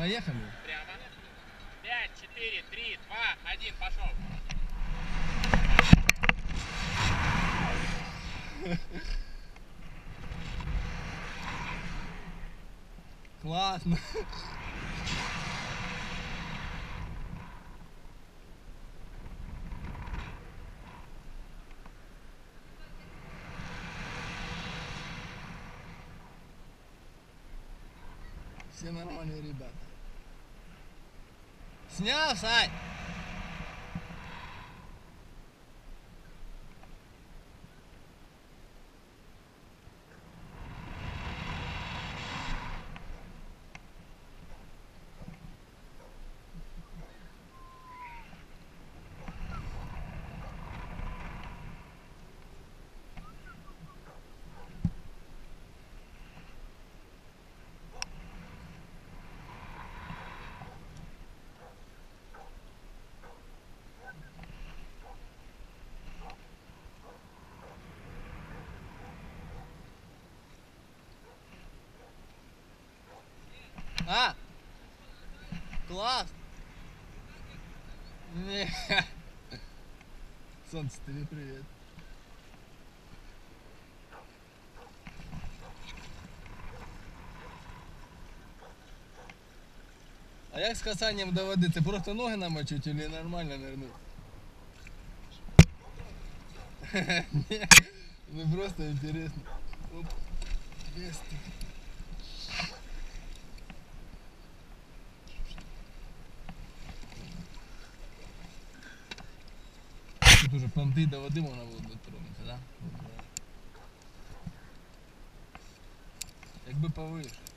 Поехали. Прямо. 5, 4, 3, 2, 1, пошел. Классно. Все нормальные ребята. Снял, Сань? А? Класс! Не. Солнце, тебе привет. А як з касанням до води? Це просто ноги намочить или нормально нырнуть? Ні, ну просто интересно. Оп, есть. Тут уже понти до води можна було дотронутися, да? Якби повише.